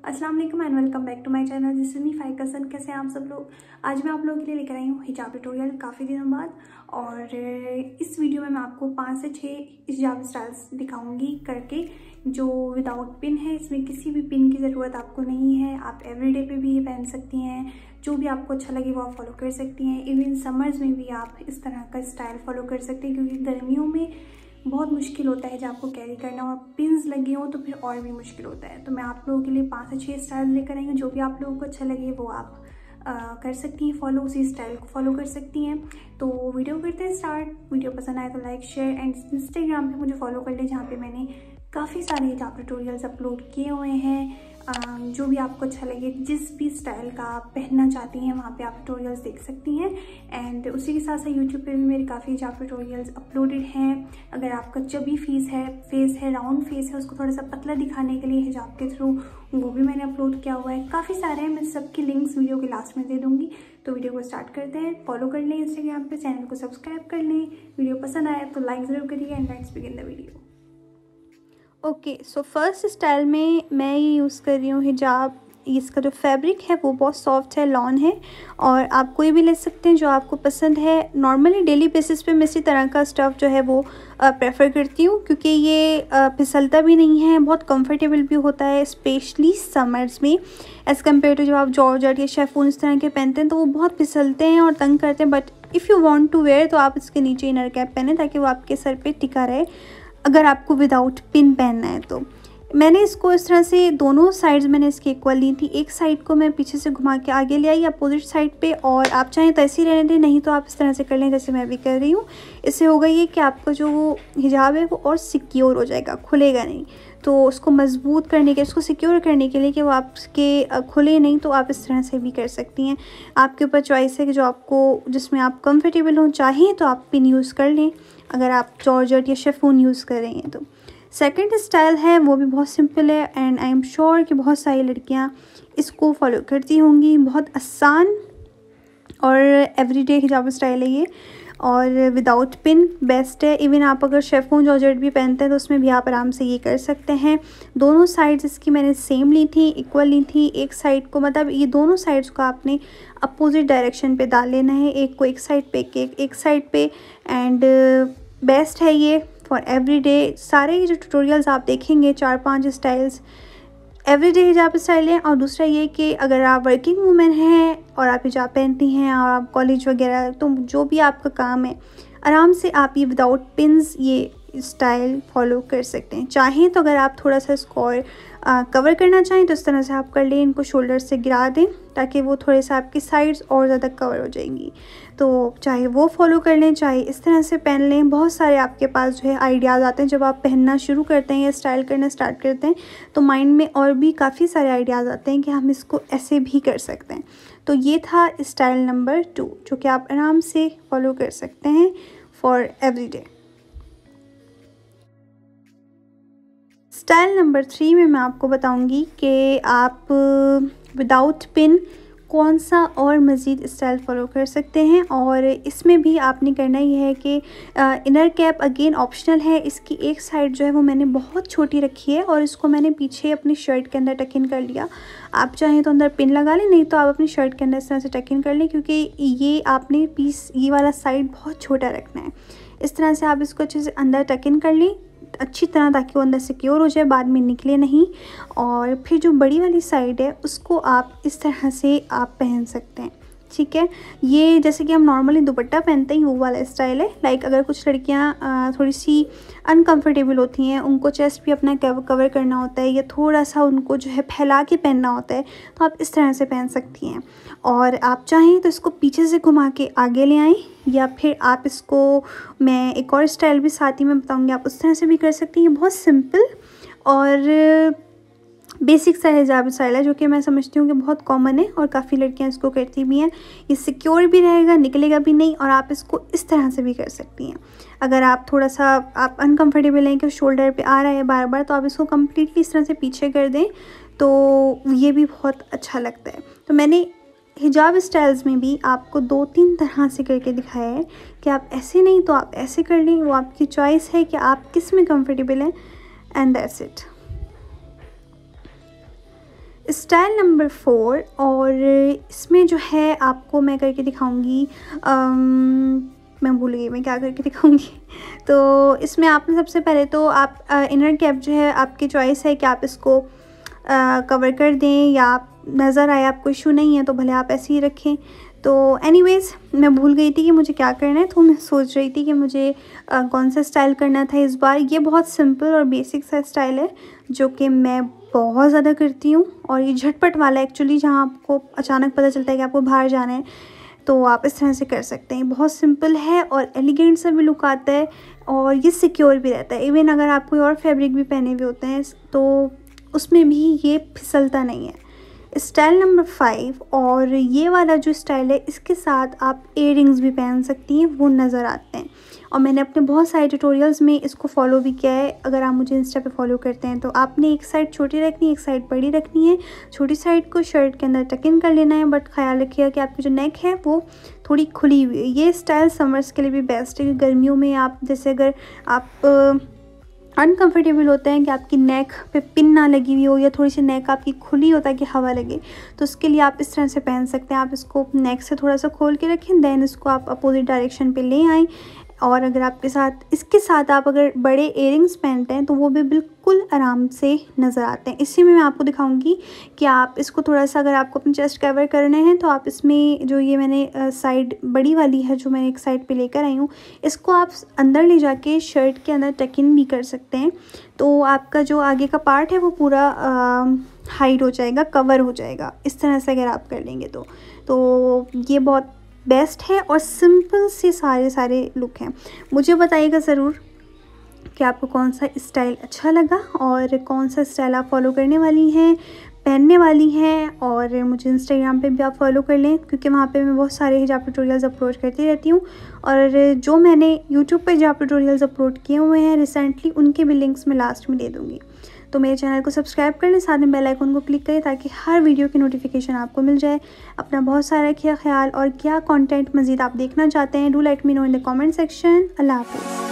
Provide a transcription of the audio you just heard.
अस्सलाम वालेकुम and welcome back to my channel. This is me फाइकसन। कैसे हैं आप सब लोग। आज मैं आप लोगों के लिए लेकर आई हूँ हिजाब ट्यूटोरियल काफ़ी दिनों बाद। और इस वीडियो में मैं आपको 5 से 6 हिजाब स्टाइल्स दिखाऊंगी करके, जो विदाउट पिन है। इसमें किसी भी पिन की ज़रूरत आपको नहीं है। आप एवरीडे पे भी ये पहन सकती हैं। जो भी आपको अच्छा लगे वो आप फॉलो कर सकती हैं। इवन समर्स में भी आप इस तरह का स्टाइल फॉलो कर सकते हैं, क्योंकि गर्मियों में बहुत मुश्किल होता है जब आपको कैरी करना और पिन्स लगे हो तो फिर और भी मुश्किल होता है। तो मैं आप लोगों के लिए 5 से 6 स्टाइल लेकर आई हूँ। जो भी आप लोगों को अच्छा लगे वो आप कर सकती हैं फॉलो, उसी स्टाइल को फॉलो कर सकती हैं। तो वीडियो करते हैं स्टार्ट। वीडियो पसंद आए तो लाइक शेयर एंड इंस्टाग्राम पे मुझे फॉलो कर लें, जहाँ पे मैंने काफ़ी सारे हिजाब ट्यूटोरियल्स अपलोड किए हुए हैं। जो भी आपको अच्छा लगे, जिस भी स्टाइल का आप पहनना चाहती हैं वहाँ पे आप ट्यूटोरियल्स देख सकती हैं। एंड उसी के साथ साथ यूट्यूब पे भी मेरे काफ़ी हिजाब ट्यूटोरियल्स अपलोडेड हैं। अगर आपका चबी फेस है, राउंड फेस है, उसको थोड़ा सा पतला दिखाने के लिए हिजाब के थ्रू, वो भी मैंने अपलोड किया हुआ है। काफ़ी सारे हैं, मैं सबकी लिंक्स वीडियो के लास्ट में दे दूँगी। तो वीडियो को स्टार्ट करते हैं। फॉलो कर लें इंस्टाग्राम पे, चैनल को सब्सक्राइब कर लें। वीडियो पसंद आए तो लाइक ज़रूर करिए and let's begin the video. Okay, so first style में मैं ये यूज़ कर रही हूँ हिजाब। इसका जो फैब्रिक है वो बहुत सॉफ्ट है, लॉन है, और आप कोई भी ले सकते हैं जो आपको पसंद है। नॉर्मली डेली बेसिस पे मैं इसी तरह का स्टफ़ जो है वो प्रेफर करती हूँ, क्योंकि ये फिसलता भी नहीं है, बहुत कंफर्टेबल भी होता है, स्पेशली समर्स में एज़ कम्पेयर टू जब आप जॉर्जेट या शिफॉन इस तरह के पहनते हैं तो वो बहुत फिसलते हैं और तंग करते हैं। But if you want to wear तो आप इसके नीचे इनर कैप पहने, ताकि वो आपके सर पे टिका रहे अगर आपको विदाउट पिन पहनना है। तो मैंने इसको इस तरह से दोनों साइड्स मैंने इसकी इक्वल ली थी। एक साइड को मैं पीछे से घुमा के आगे ले आई अपोजिट साइड पे, और आप चाहें तो ऐसे ही रहने दें, नहीं तो आप इस तरह से कर लें जैसे मैं भी कर रही हूँ। इससे होगा ये कि आपका जो हिजाब है वो और सिक्योर हो जाएगा, खुलेगा नहीं। तो उसको मजबूत करने के, उसको सिक्योर करने के लिए कि वो आपके खुले नहीं, तो आप इस तरह से भी कर सकती हैं। आपके ऊपर चॉइस है कि जो आपको, जिसमें आप कंफर्टेबल हों। चाहें तो आप पिन यूज़ कर लें अगर आप जॉर्जेट या शिफॉन यूज़ कर रही हैं तो। सेकंड स्टाइल है वो भी बहुत सिंपल है एंड आई एम श्योर कि बहुत सारी लड़कियां इसको फॉलो करती होंगी। बहुत आसान और एवरीडे हिजाब स्टाइल है ये, और विदाउट पिन बेस्ट है। इवन आप अगर शिफॉन जॉर्जेट भी पहनते हैं तो उसमें भी आप आराम से ये कर सकते हैं। दोनों साइड्स इसकी मैंने सेम ली थी, इक्वल ली थी। एक साइड को, मतलब ये दोनों साइड्स को आपने अपोजिट डायरेक्शन पे डाल लेना है, एक को एक साइड पे, एक साइड पे। एंड बेस्ट है ये फॉर एवरीडे। सारे ये जो ट्यूटोरियल्स आप देखेंगे 4-5 स्टाइल्स एवरीडे हिजाब स्टाइल है। और दूसरा ये कि अगर आप वर्किंग वूमेन हैं और आप हिजाब पहनती हैं और आप कॉलेज वगैरह, तो जो भी आपका काम है आराम से आप ये विदाउट पिन्स ये स्टाइल फॉलो कर सकते हैं। चाहें तो अगर आप थोड़ा सा इसको और कवर करना चाहें तो इस तरह से आप कर लें, इनको शोल्डर से गिरा दें ताकि वो थोड़े से आपकी साइड्स और ज़्यादा कवर हो जाएंगी। तो चाहे वो फॉलो कर लें, चाहे इस तरह से पहन लें। बहुत सारे आपके पास जो है आइडियाज़ आते हैं जब आप पहनना शुरू करते हैं या स्टाइल करना स्टार्ट करते हैं, तो माइंड में और भी काफ़ी सारे आइडियाज़ आते हैं कि हम इसको ऐसे भी कर सकते हैं। तो ये था स्टाइल नंबर 2, जो कि आप आराम से फॉलो कर सकते हैं फॉर एवरीडे। स्टाइल नंबर 3 में मैं आपको बताऊंगी कि आप विदाउट पिन कौन सा और मज़ीद स्टाइल फॉलो कर सकते हैं। और इसमें भी आपने करना ही है कि इनर कैप अगेन ऑप्शनल है। इसकी एक साइड जो है वो मैंने बहुत छोटी रखी है और इसको मैंने पीछे अपनी शर्ट के अंदर टक इन कर लिया। आप चाहें तो अंदर पिन लगा लें, नहीं तो आप अपनी शर्ट के अंदर इस तरह से टक इन कर लें, क्योंकि ये आपने पीस, ये वाला साइड बहुत छोटा रखना है। इस तरह से आप इसको अच्छे से अंदर टक इन कर लें अच्छी तरह, ताकि वो अंदर सिक्योर हो जाए, बाद में निकले नहीं। और फिर जो बड़ी वाली साइड है उसको आप इस तरह से आप पहन सकते हैं। ठीक है, ये जैसे कि हम नॉर्मली दुपट्टा पहनते हैं वो वाला स्टाइल है। लाइक अगर कुछ लड़कियां थोड़ी सी अनकंफर्टेबल होती हैं, उनको चेस्ट भी अपना कवर करना होता है या थोड़ा सा उनको जो है फैला के पहनना होता है, तो आप इस तरह से पहन सकती हैं। और आप चाहें तो इसको पीछे से घुमा के आगे ले आएँ, या फिर आप इसको, मैं एक और स्टाइल भी साथ ही में बताऊँगी, आप उस तरह से भी कर सकती हैं। बहुत सिंपल और बेसिक सा हिजाब स्टाइल है, जो कि मैं समझती हूँ कि बहुत कॉमन है और काफ़ी लड़कियाँ इसको करती भी हैं। ये सिक्योर भी रहेगा, निकलेगा भी नहीं, और आप इसको इस तरह से भी कर सकती हैं। अगर आप थोड़ा सा आप अनकंफर्टेबल हैं कि शोल्डर पे आ रहा है बार बार, तो आप इसको कम्प्लीटली इस तरह से पीछे कर दें, तो ये भी बहुत अच्छा लगता है। तो मैंने हिजाब स्टाइल्स में भी आपको 2-3 तरह से करके दिखाया है कि आप ऐसे नहीं तो आप ऐसे कर लें। वो आपकी चॉइस है कि आप किस में कंफर्टेबल हैं, and that's it. Style number 4, और इसमें जो है आपको मैं करके दिखाऊंगी, मैं भूल गई मैं क्या करके दिखाऊंगी। तो इसमें आपने सबसे पहले तो आप इनर कैप जो है आपकी चॉइस है कि आप इसको कवर कर दें या आप नज़र आए, आपको इशू नहीं है तो भले आप ऐसे ही रखें। तो एनीवेज़ मैं भूल गई थी कि मुझे क्या करना है, तो मैं सोच रही थी कि मुझे कौन सा स्टाइल करना था इस बार। ये बहुत सिंपल और बेसिक सा स्टाइल है जो कि मैं बहुत ज़्यादा करती हूँ, और ये झटपट वाला एक्चुअली, जहाँ आपको अचानक पता चलता है कि आपको बाहर जाना है तो आप इस तरह से कर सकते हैं। बहुत सिंपल है और एलिगेंट सा भी लुक आता है, और ये सिक्योर भी रहता है। इवन अगर आप कोई और फैब्रिक भी पहने हुए होते हैं तो उसमें भी ये फिसलता नहीं है। स्टाइल नंबर 5, और ये वाला जो स्टाइल है इसके साथ आप इयररिंग्स भी पहन सकती हैं, वो नज़र आते हैं। और मैंने अपने बहुत सारे ट्यूटोरियल्स में इसको फॉलो भी किया है। अगर आप मुझे इंस्टा पे फॉलो करते हैं तो आपने एक साइड छोटी रखनी है, एक साइड बड़ी रखनी है। छोटी साइड को शर्ट के अंदर टक इन कर लेना है, बट ख्याल रखिएगा कि आपकी जो नेक है वो थोड़ी खुली हुई है। ये स्टाइल समर्स के लिए भी बेस्ट है, क्योंकि गर्मियों में आप जैसे अगर आप अनकंफर्टेबल होते हैं कि आपकी नेक पे पिन ना लगी हुई हो, या थोड़ी सी नेक आपकी खुली होता है कि हवा लगे, तो उसके लिए आप इस तरह से पहन सकते हैं। आप इसको नेक से थोड़ा सा खोल के रखें, देन इसको आप अपोजिट डायरेक्शन पे ले आएँ। और अगर आपके साथ इसके साथ आप अगर बड़े इयररिंग्स पहनते हैं तो वो भी बिल्कुल आराम से नज़र आते हैं। इसी में मैं आपको दिखाऊंगी कि आप इसको थोड़ा सा, अगर आपको अपनी चेस्ट कवर करने हैं तो आप इसमें जो ये मैंने साइड बड़ी वाली है जो मैंने एक साइड पे लेकर आई हूँ, इसको आप अंदर ले जाके शर्ट के अंदर टक इन भी कर सकते हैं। तो आपका जो आगे का पार्ट है वो पूरा हाइड हो जाएगा, कवर हो जाएगा। इस तरह से अगर आप कर लेंगे तो ये बहुत बेस्ट है, और सिंपल से सारे लुक हैं। मुझे बताइएगा ज़रूर कि आपको कौन सा स्टाइल अच्छा लगा, और कौन सा स्टाइल आप फॉलो करने वाली हैं, पहनने वाली हैं। और मुझे इंस्टाग्राम पे भी आप फॉलो कर लें, क्योंकि वहाँ पे मैं बहुत सारे हिजाब ट्यूटोरियल्स अपलोड करती रहती हूँ। और जो मैंने यूट्यूब पे हिजाब ट्यूटोरियल्स अपलोड किए हुए हैं रिसेंटली, उनके भी लिंक्स मैं लास्ट में दे दूँगी। तो मेरे चैनल को सब्सक्राइब कर लें, साथ में बेल आइकन को क्लिक करें ताकि हर वीडियो की नोटिफिकेशन आपको मिल जाए। अपना बहुत सारा रखिए ख्याल, और क्या कंटेंट मज़ीद आप देखना चाहते हैं, do let me know in the comment section. अल्लाह हाफ़िज़।